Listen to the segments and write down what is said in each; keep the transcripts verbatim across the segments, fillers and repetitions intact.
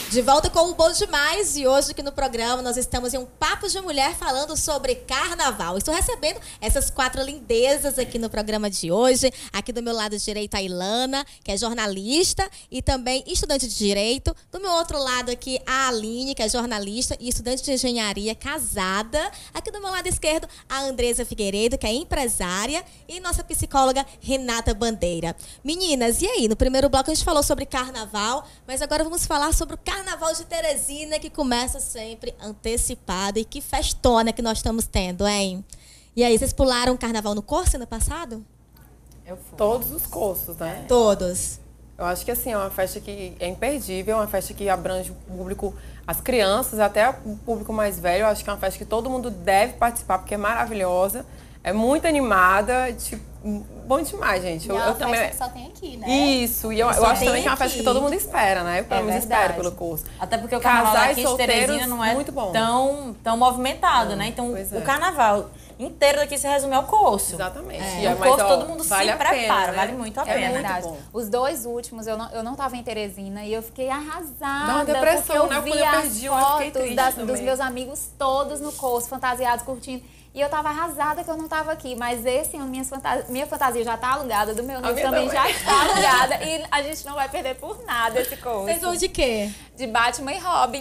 De volta com o Bom Demais e hoje aqui no programa nós estamos em um Papo de Mulher falando sobre carnaval. Estou recebendo essas quatro lindezas aqui no programa de hoje. Aqui do meu lado direito a Ilana, que é jornalista e também estudante de Direito. Do meu outro lado aqui a Aline, que é jornalista e estudante de Engenharia, casada. Aqui do meu lado esquerdo a Andresa Figueiredo, que é empresária. E nossa psicóloga Renata Bandeira. Meninas, e aí? No primeiro bloco a gente falou sobre carnaval, mas agora vamos falar sobre o carnaval. Carnaval de Teresina, que começa sempre antecipado. E que festona que nós estamos tendo, hein? E aí, vocês pularam o carnaval no curso ano passado? Eu fui. Todos os cursos, né? Todos. Eu acho que assim, é uma festa que é imperdível, é uma festa que abrange o público, as crianças, até o público mais velho. Eu acho que é uma festa que todo mundo deve participar, porque é maravilhosa, é muito animada, tipo, bom demais, gente. Eu, eu, é uma eu festa também... que só tem aqui, né? Isso, e eu, eu acho também que é uma festa aqui. que todo mundo espera, né? Eu pelo menos É espero pelo curso. Até porque o carnaval Casais aqui de Teresina não é muito bom. tão, tão movimentado, hum, né? Então, é. o carnaval inteiro daqui se resume ao curso. Exatamente. É. É, o mas, curso ó, todo mundo vale se prepara, pena, né? vale muito a É pena. verdade. Bom. Os dois últimos, eu não, eu não tava em Teresina e eu fiquei arrasada. Dá uma depressão, porque eu né? vi Quando eu as perdi, eu fiquei fotos triste das, também. dos meus amigos todos no curso, fantasiados, curtindo. E eu tava arrasada que eu não tava aqui. Mas esse ano, minha fantasia, minha fantasia já tá alugada, do meu noivo também, também já está alugada. E a gente não vai perder por nada esse curso. Vocês vão de quê? De Batman e Robin.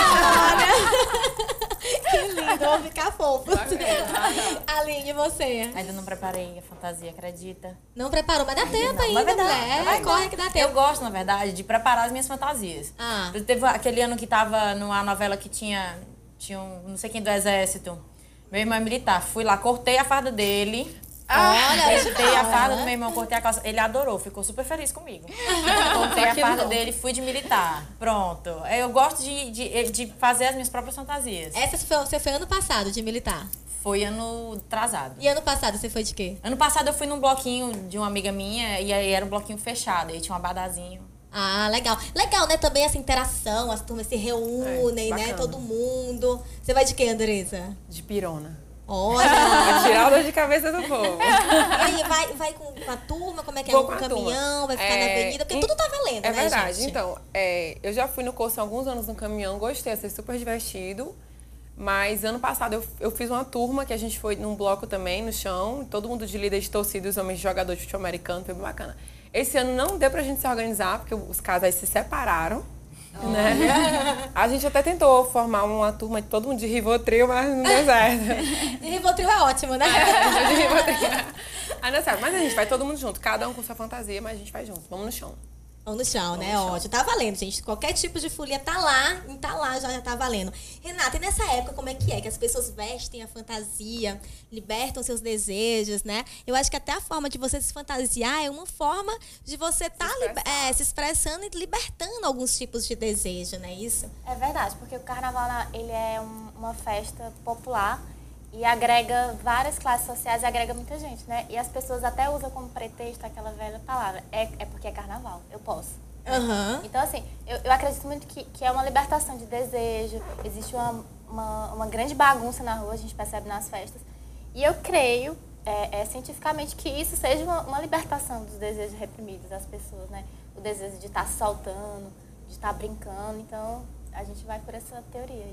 Que lindo, vou ficar fofo. Aline, e você? Ainda não preparei a fantasia, acredita? Não preparou, mas dá tempo Não, ainda, mas vai dar, mulher. vai dar. Corre que dá Eu tempo. gosto, na verdade, de preparar as minhas fantasias. Ah. Teve aquele ano que tava numa novela que tinha, tinha um, não sei quem do exército. Meu irmão é militar. Fui lá, cortei a farda dele. Olha, cortei a farda né? do meu irmão, cortei a calça. Ele adorou, ficou super feliz comigo. Cortei a farda dele, fui de militar. Pronto. Eu gosto de, de, de fazer as minhas próprias fantasias. Essa foi, você foi ano passado, de militar. Foi ano atrasado. E ano passado você foi de quê? Ano passado eu fui num bloquinho de uma amiga minha, e aí era um bloquinho fechado, aí tinha um abadazinho. Ah, legal. Legal, né? Também essa interação, as turmas se reúnem, É, né? bacana. Todo mundo. Você vai de quê, Andressa? De pirona. Olha! Pra tirar a dor de cabeça do povo. E aí, vai, vai com, com a turma? Como é que é? Vou Com com o a caminhão? Vai ficar É, na avenida? Porque em- tudo tá valendo, É né, verdade. gente? Então, é, eu já fui no curso há alguns anos no caminhão, gostei, achei super divertido. Mas ano passado eu, eu fiz uma turma que a gente foi num bloco também, no chão. Todo mundo de líder de torcida e os homens de jogador de futebol americano, foi bem bacana. Esse ano não deu pra gente se organizar, porque os casais se separaram. Né? A gente até tentou formar uma turma de todo mundo de Rivotril, mas não deu certo. De Rivotril é ótimo, né? É, de Rivotril. Aí não é certo. Mas a gente vai todo mundo junto, cada um com sua fantasia, mas a gente vai junto. Vamos no chão. Vamos no chão, né? no chão. Ótimo. Tá valendo, gente. Qualquer tipo de folia tá lá, em tá lá já, já tá valendo. Renata, e nessa época, como é que é? Que as pessoas vestem a fantasia, libertam seus desejos, né? Eu acho que até a forma de você se fantasiar é uma forma de você estar Se tá, é, se expressando e libertando alguns tipos de desejo, não é isso? É verdade, porque o carnaval ele é um- uma festa popular e agrega várias classes sociais e agrega muita gente, né? E as pessoas até usam como pretexto aquela velha palavra, é, é porque é carnaval, eu posso. Aham. Então, assim, eu, eu acredito muito que, que é uma libertação de desejo, existe uma, uma, uma grande bagunça na rua, a gente percebe nas festas. E eu creio, é, é, cientificamente, que isso seja uma, uma libertação dos desejos reprimidos das pessoas, né? O desejo de estar se soltando, de estar brincando. Então, a gente vai por essa teoria aí.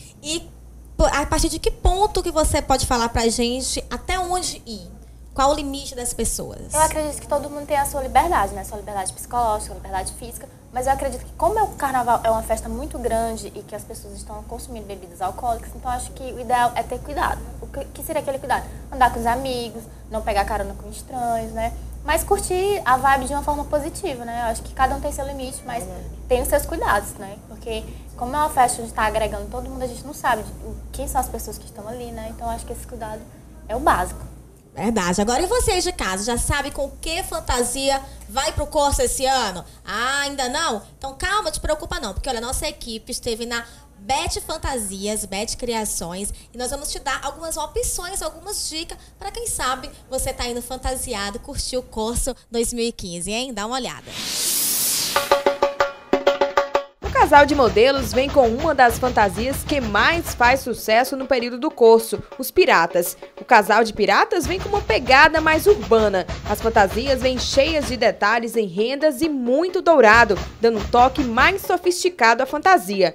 E pô, a partir de que ponto que você pode falar pra gente até onde ir? Qual o limite das pessoas? Eu acredito que todo mundo tem a sua liberdade, né? Sua liberdade psicológica, sua liberdade física. Mas eu acredito que como o carnaval é uma festa muito grande e que as pessoas estão consumindo bebidas alcoólicas, então acho que o ideal é ter cuidado. O que, que seria aquele cuidado? Andar com os amigos, não pegar carona com estranhos, né? Mas curtir a vibe de uma forma positiva, né? Eu acho que cada um tem seu limite, mas tem os seus cuidados, né? Porque como é uma festa onde está agregando todo mundo, a gente não sabe de- quem são as pessoas que estão ali, né? Então acho que esse cuidado é o básico. Verdade. Agora, e vocês de casa? Já sabe com que fantasia vai pro curso esse ano? Ah, ainda não? Então, calma, te preocupa não. Porque, olha, nossa equipe esteve na Bet Fantasias, Bet Criações. E nós vamos te dar algumas opções, algumas dicas para quem sabe você tá indo fantasiado, curtir o curso dois mil e quinze, hein? Dá uma olhada. casal de modelos vem com uma das fantasias que mais faz sucesso no período do curso, os piratas. O casal de piratas vem com uma pegada mais urbana. As fantasias vêm cheias de detalhes em rendas e muito dourado, dando um toque mais sofisticado à fantasia.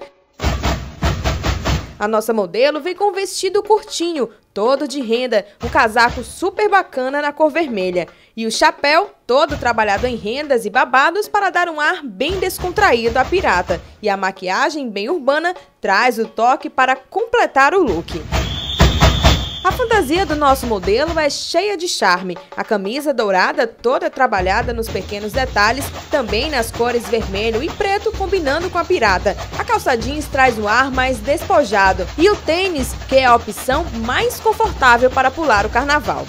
A nossa modelo vem com um vestido curtinho, todo de renda, um casaco super bacana na cor vermelha. E o chapéu, todo trabalhado em rendas e babados para dar um ar bem descontraído à pirata. E a maquiagem bem urbana traz o toque para completar o look. A fantasia do nosso modelo é cheia de charme. A camisa dourada toda trabalhada nos pequenos detalhes, também nas cores vermelho e preto combinando com a pirata. A calça jeans traz um ar mais despojado e o tênis, que é a opção mais confortável para pular o carnaval.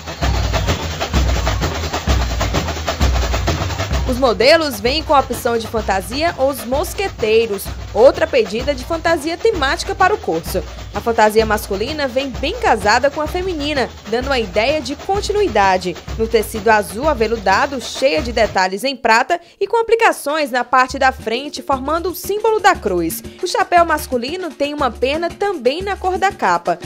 Os modelos vêm com a opção de fantasia Os Mosqueteiros, outra pedida de fantasia temática para o curso. A fantasia masculina vem bem casada com a feminina, dando a ideia de continuidade. No tecido azul aveludado, cheia de detalhes em prata e com aplicações na parte da frente, formando o símbolo da cruz. O chapéu masculino tem uma pena também na cor da capa.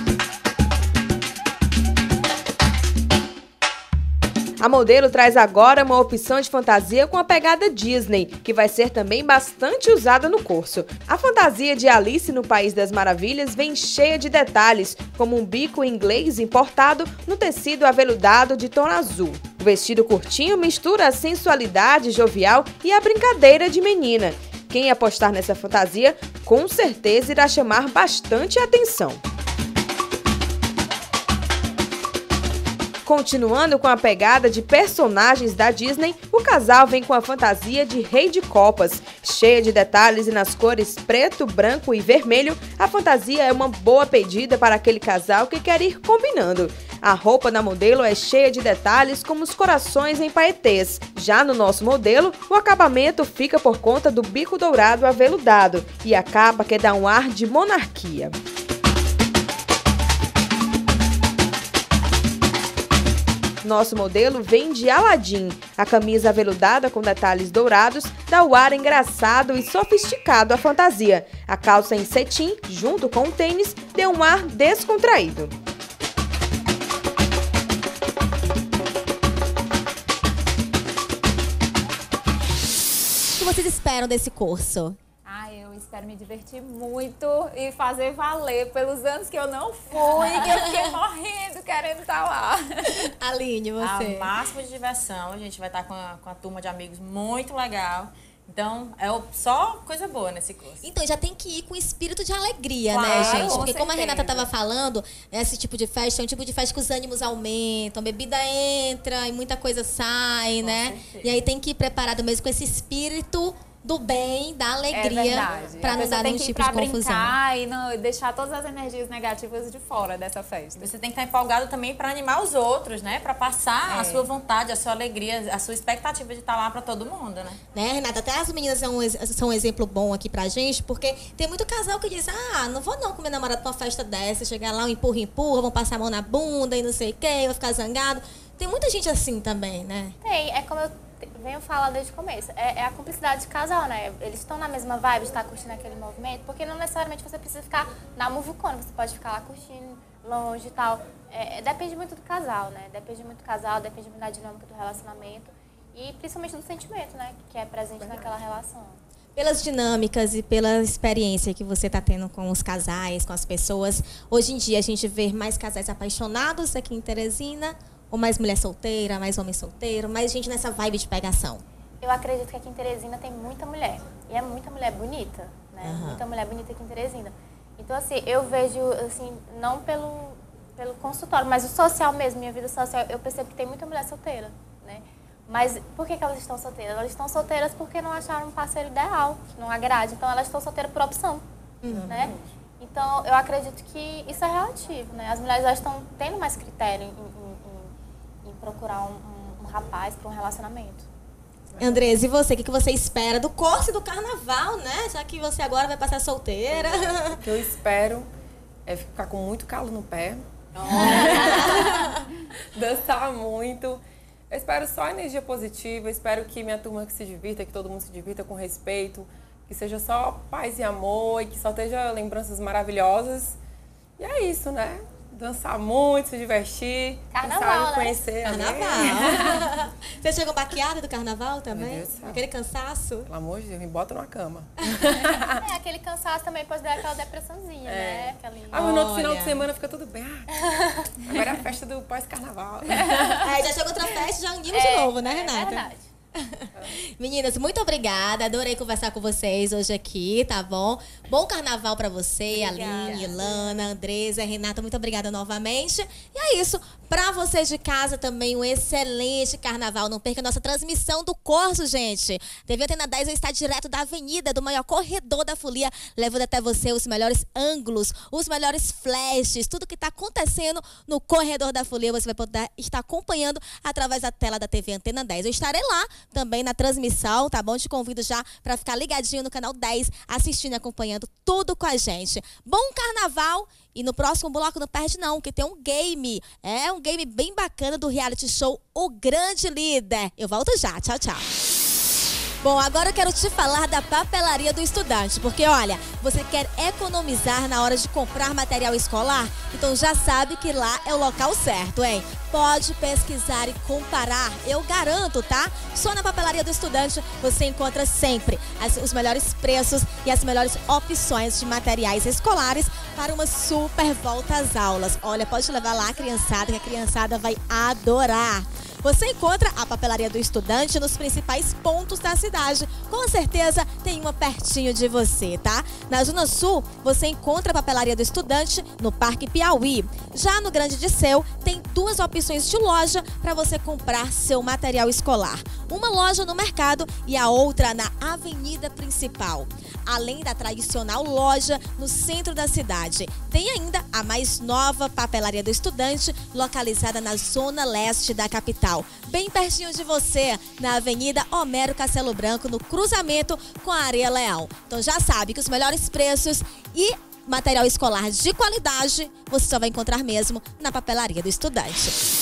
A modelo traz agora uma opção de fantasia com a pegada Disney, que vai ser também bastante usada no curso. A fantasia de Alice no País das Maravilhas vem cheia de detalhes, como um bico inglês importado no tecido aveludado de tom azul. O vestido curtinho mistura a sensualidade jovial e a brincadeira de menina. Quem apostar nessa fantasia, com certeza irá chamar bastante atenção. Continuando com a pegada de personagens da Disney, o casal vem com a fantasia de Rei de Copas. Cheia de detalhes e nas cores preto, branco e vermelho, a fantasia é uma boa pedida para aquele casal que quer ir combinando. A roupa da modelo é cheia de detalhes como os corações em paetês. Já no nosso modelo, o acabamento fica por conta do bico dourado aveludado e a capa que dá um ar de monarquia. Nosso modelo vem de Aladdin. A camisa aveludada com detalhes dourados dá o ar engraçado e sofisticado à fantasia. A calça em cetim, junto com o tênis, deu um ar descontraído. O que vocês esperam desse curso? Ah, eu espero me divertir muito e fazer valer pelos anos que eu não fui, que eu fiquei morrendo querendo estar lá. Aline, você? A máxima de diversão, a gente vai estar com a, com a turma de amigos muito legal. Então, é só coisa boa nesse curso. Então, já tem que ir com espírito de alegria, claro, né, gente? com Porque como a certeza. Renata estava falando, esse tipo de festa é um tipo de festa que os ânimos aumentam, a bebida entra e muita coisa sai, com né? Certeza. E aí tem que ir preparado mesmo com esse espírito do bem, da alegria, é para não dar nenhum tipo de confusão. E não deixar todas as energias negativas de fora dessa festa. Você tem que estar empolgado também para animar os outros, né? Para passar é. a sua vontade, a sua alegria, a sua expectativa de estar lá para todo mundo, né? Né, Renata? Até as meninas são um, são um exemplo bom aqui pra gente, porque tem muito casal que diz, ah, não vou não com meu namorado pra uma festa dessa, chegar lá, um empurra, empurra, vão passar a mão na bunda e não sei o quê, vai ficar zangado. Tem muita gente assim também, né? Tem, é como eu venho falar desde o começo, é, é a cumplicidade de casal, né? Eles estão na mesma vibe de estar curtindo aquele movimento, porque não necessariamente você precisa ficar na muvucona, você pode ficar lá curtindo, longe e tal. É, depende muito do casal, né? Depende muito do casal, depende muito da dinâmica do relacionamento e principalmente do sentimento, né? Que é presente naquela relação. Pelas dinâmicas e pela experiência que você está tendo com os casais, com as pessoas, hoje em dia a gente vê mais casais apaixonados aqui em Teresina, ou mais mulher solteira, mais homem solteiro, mais gente nessa vibe de pegação? Eu acredito que aqui em Teresina tem muita mulher. E é muita mulher bonita, né? Uhum. Muita mulher bonita aqui em Teresina. Então, assim, eu vejo, assim, não pelo, pelo consultório, mas o social mesmo, minha vida social, eu percebo que tem muita mulher solteira, né? Mas por que que elas estão solteiras? Elas estão solteiras porque não acharam um parceiro ideal, que não agrade. Então, elas estão solteiras por opção, uhum. né? Então, eu acredito que isso é relativo, né? As mulheres já estão tendo mais critério em, em procurar um, um, um rapaz para um relacionamento. Andresa, e você? O que, que você espera do curso e do carnaval, né? Já que você agora vai passar solteira. O que eu espero é ficar com muito calo no pé. Dançar muito. Eu espero só energia positiva. Eu espero que minha turma que se divirta, que todo mundo se divirta com respeito. Que que seja só paz e amor e que só esteja lembranças maravilhosas. E é isso, né? Dançar muito, se divertir. Carnaval, né? Conhecer. Carnaval. Você chegou baqueada do carnaval também? Meu Deus do céu. Aquele cansaço? Pelo amor de Deus, me bota numa cama. É, aquele cansaço também pode dar aquela depressãozinha, É. né? Aquela... Ah, mas no outro final de Olha. semana fica tudo bem. Ah, agora é a festa do pós-carnaval. Aí já chegou outra festa, já unimos de novo, né, Renata? É verdade. Meninas, muito obrigada. Adorei conversar com vocês hoje aqui, tá bom? Bom carnaval pra você, Aline, Ilana, Andresa, Renata. Muito obrigada novamente. E é isso. Pra vocês de casa também, um excelente carnaval. Não perca a nossa transmissão do curso, gente. T V Antena dez está direto da avenida, do maior corredor da folia, levando até você os melhores ângulos, os melhores flashes, tudo que tá acontecendo no corredor da folia. Você vai poder estar acompanhando através da tela da T V Antena dez. Eu estarei lá também na transmissão, tá bom? Te convido já para ficar ligadinho no canal dez, assistindo e acompanhando tudo com a gente. Bom carnaval! E no próximo bloco não perde não, que tem um game. É um game bem bacana do reality show O Grande Líder. Eu volto já. Tchau, tchau. Bom, agora eu quero te falar da papelaria do estudante, porque olha, você quer economizar na hora de comprar material escolar? Então já sabe que lá é o local certo, hein? Pode pesquisar e comparar, eu garanto, tá? Só na papelaria do estudante você encontra sempre as, os melhores preços e as melhores opções de materiais escolares para uma super volta às aulas. Olha, pode levar lá a criançada, que a criançada vai adorar. Você encontra a papelaria do estudante nos principais pontos da cidade. Com certeza tem uma pertinho de você, tá? Na Zona Sul, você encontra a papelaria do estudante no Parque Piauí. Já no Grande Disseu, tem duas opções de loja para você comprar seu material escolar. Uma loja no mercado e a outra na Avenida Principal. Além da tradicional loja no centro da cidade, tem ainda a mais nova papelaria do estudante, localizada na zona leste da capital, bem pertinho de você, na Avenida Homero Castelo Branco, no cruzamento com a Areia Leão. Então já sabe que os melhores preços e material escolar de qualidade você só vai encontrar mesmo na papelaria do estudante.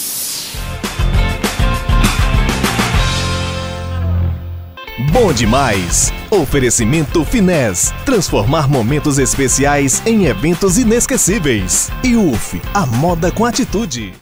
Bom demais! Oferecimento Finés. Transformar momentos especiais em eventos inesquecíveis. E U F, a moda com atitude.